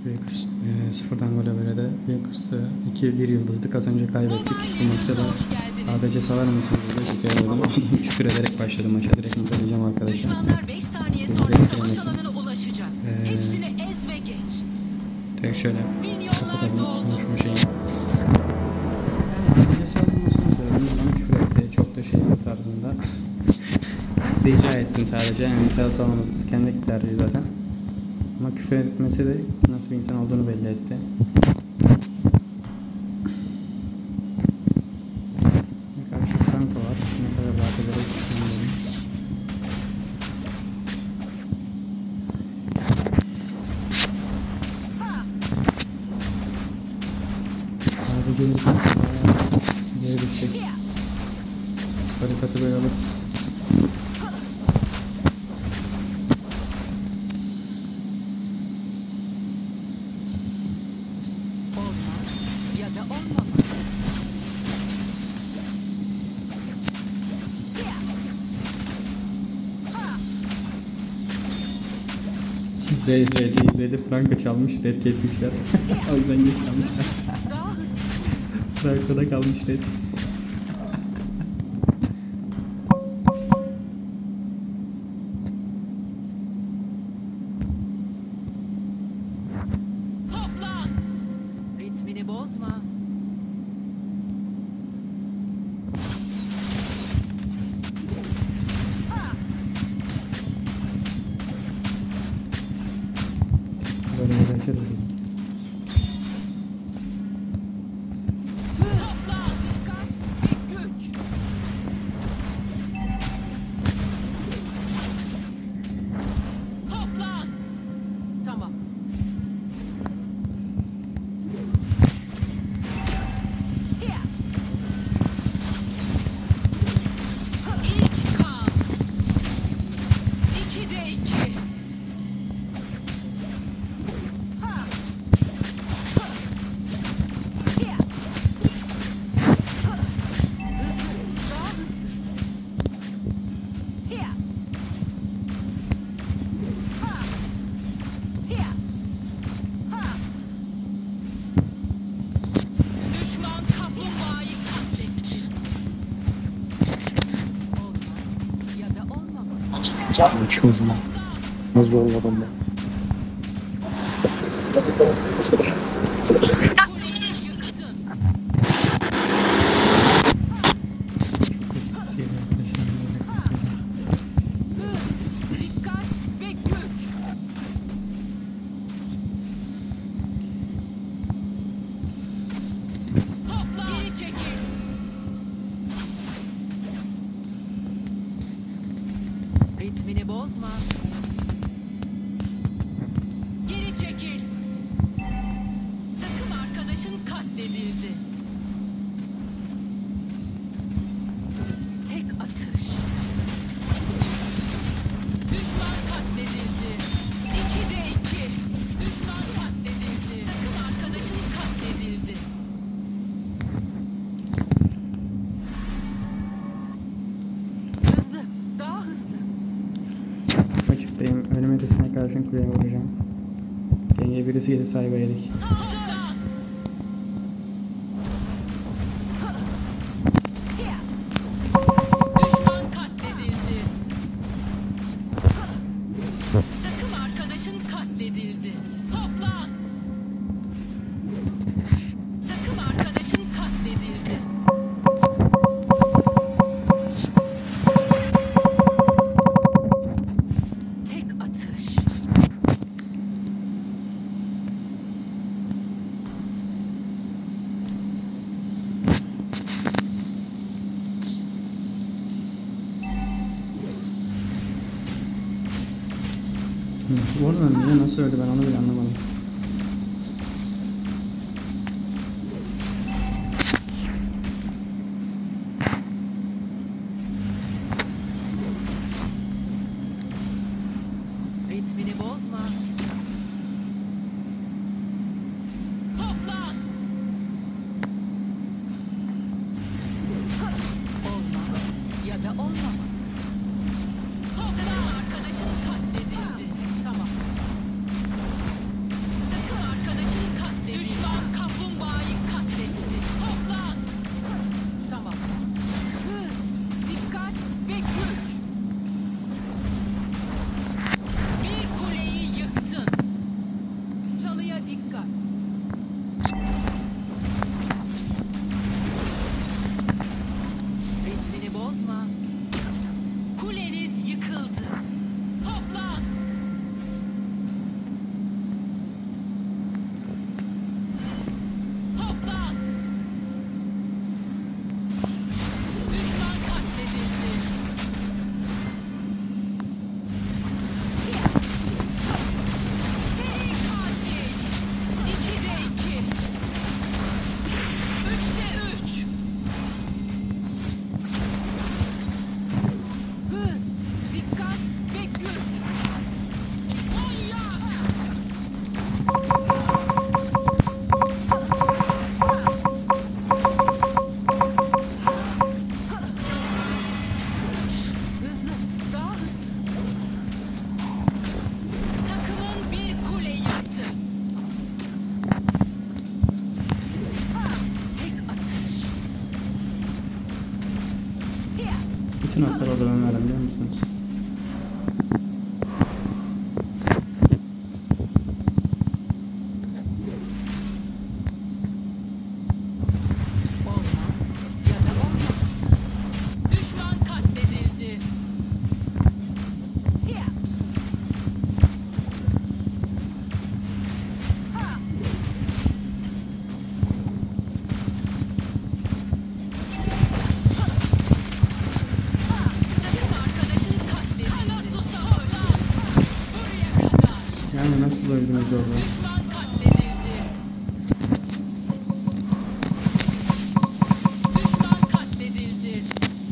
Sıfırdan gol habere Wilkus'ta 2-1 yıldızlık az önce kaybettik. Bu maçta da ADC savar mısınız diye şikayet Adam küfür ederek başladı maça. Direkt mutluleyeceğim arkadaşlar. Düşmanlar 5 saniye sonra savaş alanına ulaşacak. Hepsini ez ve geç. Direkt şöyle kapatalım konuşma şeyini. ADC savar mısınız söyledim. Bana küfür etti. Çok da şey tarzında. Rica ettim sadece. Yani Sedat olmaması kendi tercihi zaten. Ama küfür etmesi de nasıl bir insan olduğunu belli etti. Ne karşı Franco var. Ne kadar rahat ederek düşünüyorum. Abi gelirken geri düşecek. Barikatı böyle alıp Red'i Franco çalmış, Red kesmişler. O yüzden geç kalmışlar. Franco'da kalmış Red. Toplan! Ritmini bozma. Böyle yaşarız. Toplan! Tamam. İlk kan. 2'de 2. Düşman kaplumbağayı katletti. Olmaz ya da olmamalı. Çocuğum. Nasıl olmadım ben? Kuleyi yıktın. Dikkat ve güç. Topla. Geri çekil. Ritmini bozma. Geri çekil. Takım arkadaşın katledildi. Tek atış. Düşman katledildi. 2'de 2. Düşman katledildi. Takım arkadaşın katledildi. Hızlı. Daha hızlı. Açıktayım. Ölüm ötesine karşın kuleye vuracağım. Denge birisi geri sahibi yedik. Toplan. Düşman katledildi. Takım arkadaşın katledildi. Toplan. Takım arkadaşın katledildi. Tek atış. Bu arada niye nasıl öldü ben onu bile anlamadım. Ritmini bozma. Toplan. Olma ya da olmama. Toplan. Arkadaşın katledildi. Tamam. Takım Bütün hasar orada ben verdim biliyor musunuz? Düşman katledildi. Yani nasıl öldünüz orada? Düşman katledildi. Düşman katledildi.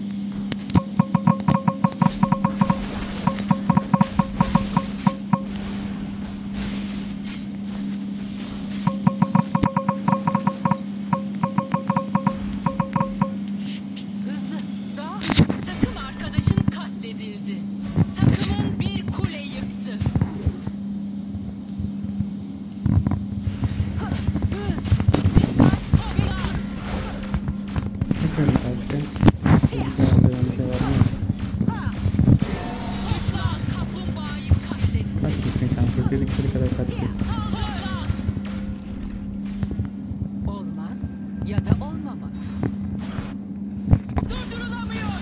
Hızlı. Daha hızlı. Takım arkadaşın katledildi. Takımın bir kule yıktı. Hız. Dikkat. Toplan. Bakıyorum belki. Çocuklar bir şey var mı? Düşman kaplumbağayı katletti. Kaç gitsin kanka? Dedikleri kadar kaç gitsin. Saldırı. Olmak ya da olmamak. Durdurulamıyor.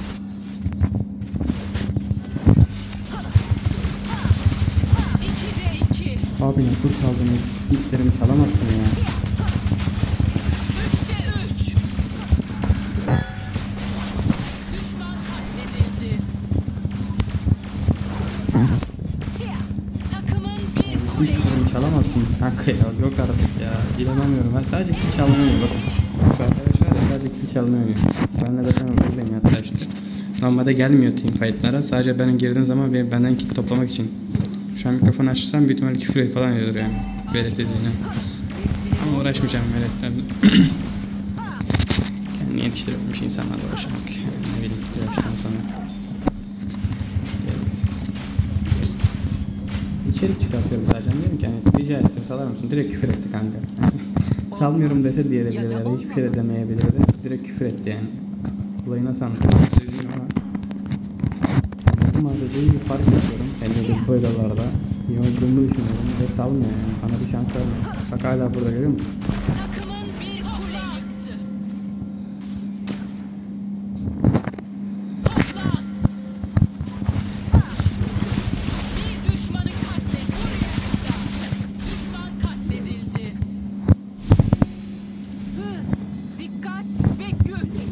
İkide iki. Abi nasıl çaldın? İlklerimi çalamazsın ya. 3'te 3. Düşman katledildi. Takımın bir kule İlklerimi çalamazsınız kanka ya. Yok artık ya. İnanamıyorum. Ben sadece kill çalmayı oynuyorum. Bakın. Arkadaşlar sadece kill çalmayı oynuyorum. Ben de zaten oradayım arkadaşlar. Normalde gelmiyor teamfight'lara. Sadece benim girdiğim zaman benden kill toplamak için. Şu an mikrofonu açsam büyük ihtimalle küfür falan ediyor yani. Velet eziğine. Ama uğraşmayacağım veletlerle. Kendini yetiştirilmiş insanlarla uğraşmak. Ne bileyim bu yaştan sonra. Gereksiz. İçerik çıkartıyorum zaten. Diyorum ki hani rica ettim salar mısın? Direkt küfür etti kanka. Salmıyorum dese diyebilirdi ya da hiçbir şey de demeyebilirdi. Direkt küfür etti yani. Olayı nasıl anlatayım bilmiyorum ama. Bu mağazayı fark ediyorum. Elde bu odalarda. İyi olduğumu düşünüyorum ve salmıyor yani. Bana bir şans vermiyor. Bak hala burada görüyor musun? takımın bir kule yıktı. Toplan. Bir düşmanı katlet. Buraya kadar. Düşman katledildi. Hız, dikkat ve güç.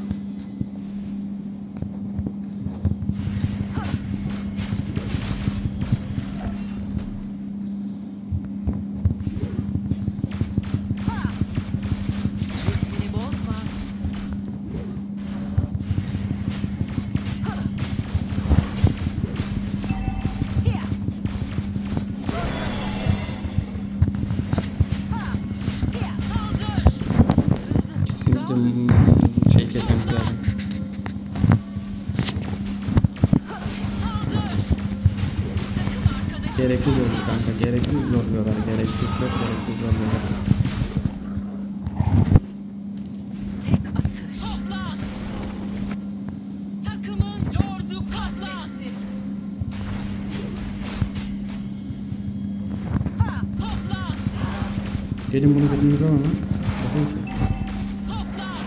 Ritmini bozma. Saldır. Kesinlikle şey kesmemiz lazım. Saldır. Takım arkadaşı Gereksiz oldu kanka. Gereksiz zorluyorlar. Gereksiz çok gereksiz zorluyorlar. tek atış. Toplan. Takımın lordu katletti. Toplan. Gelin bunu bildiğiniz ama. Toplan.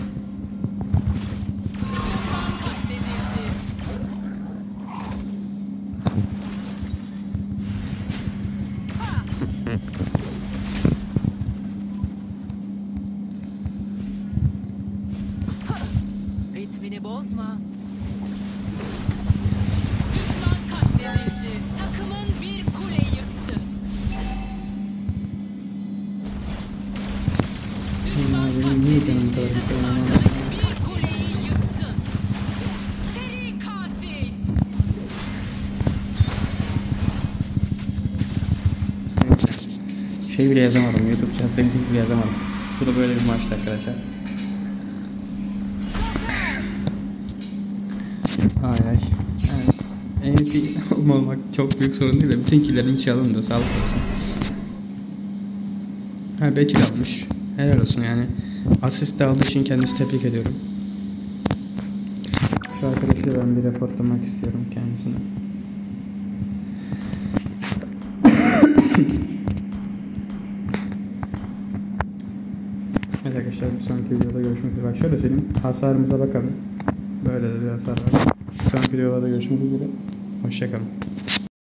Düşman katledildi. Ritmini bozma. Düşman katledildi. Takımın bir kule yıktı. Düşman Benim niye canım katledildi. kadar Takım yıkılamam? arkadaşı bir kuleyi yıktı. Seri katil. Şey bile yazamadım. YouTube channel'da bile yazamadım. Bu da böyle bir maçtı arkadaşlar. Ay ay. Yani MVP olmamak çok büyük sorun değil de bütün killerimi çalın da sağlık olsun. Ha Bekir almış. Helal olsun yani. Asist de aldığı için kendisi tebrik ediyorum. Şu arkadaşı de ben bir raporlamak istiyorum kendisine. Evet arkadaşlar, bir sonraki videoda görüşmek üzere. Bak şöyle söyleyeyim, hasarımıza bakalım. Böyle de bir hasar var. Bir sonraki videoda görüşmek üzere. Hoşçakalın.